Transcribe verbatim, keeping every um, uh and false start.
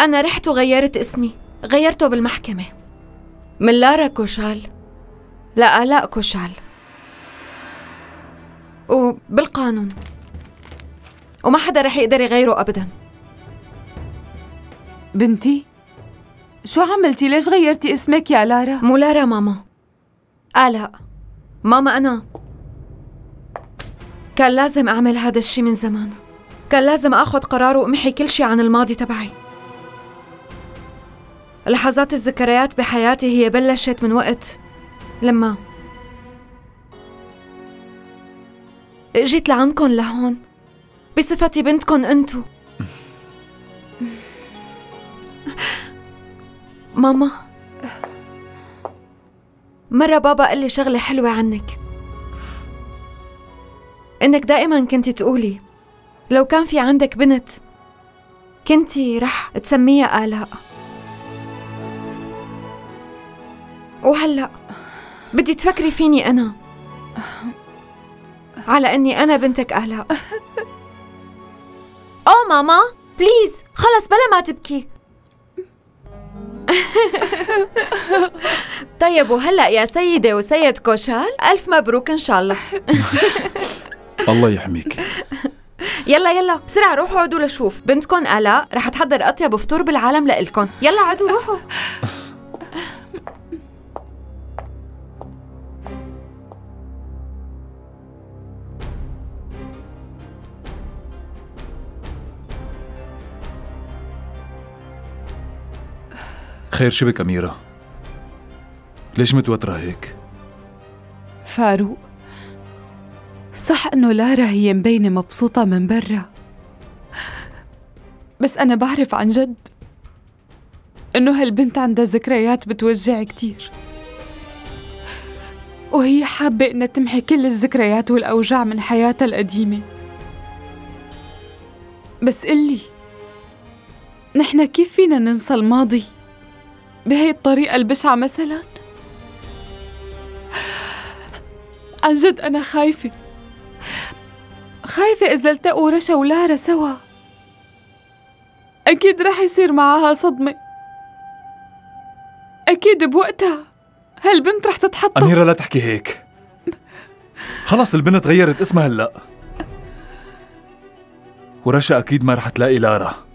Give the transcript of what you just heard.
أنا رحت وغيرت اسمي، غيرته بالمحكمة من لارا كوشال لآلاء كوشال، وبالقانون، وما حدا رح يقدر يغيره أبداً. بنتي شو عملتي؟ ليش غيرتي اسمك يا لارا؟ مو لارا ماما، آلاء. ماما أنا كان لازم أعمل هذا الشي من زمان، كان لازم أخذ قرار وأمحي كل شي عن الماضي تبعي. لحظات الذكريات بحياتي هي بلشت من وقت لما جيت لعندكن لهون بصفتي بنتكن انتو. ماما، مرة بابا قال لي شغلة حلوة عنك، إنك دائما كنتي تقولي لو كان في عندك بنت كنتي رح تسميها آلاء. وهلأ بدي تفكري فيني أنا على إني أنا بنتك آلاء. أوه ماما بليز خلص بلا ما تبكي. طيب وهلأ يا سيدة وسيد كوشال ألف مبروك إن شاء الله. الله يحميك. يلا يلا بسرعة روحوا عدوا لشوف بنتكن آلاء رح تحضر أطيب فطور بالعالم لإلكن. يلا عدوا روحوا. خير شبك أميرة؟ ليش متوترة هيك؟ فاروق، صح إنه لارا هي مبينة مبسوطة من برا، بس أنا بعرف عن جد إنه هالبنت عندها ذكريات بتوجع كتير، وهي حابة إنها تمحي كل الذكريات والأوجاع من حياتها القديمة. بس قلي، نحن كيف فينا ننسى الماضي بهي الطريقة البشعة مثلاً؟ عن جد أنا خايفة خايفة إذا التقوا رشا ولارا سوا أكيد رح يصير معها صدمة، أكيد بوقتها هالبنت رح تتحطم. أميرة لا تحكي هيك، خلص البنت غيرت اسمها هلأ، ورشا أكيد ما رح تلاقي لارا.